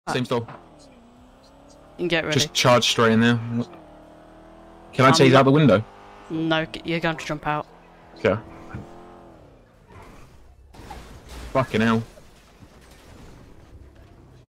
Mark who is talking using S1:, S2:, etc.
S1: Same store.
S2: Get ready.
S1: Just charge straight in there. Can I chase out the window?
S2: No, you're going to jump out.
S1: Okay. Fucking hell.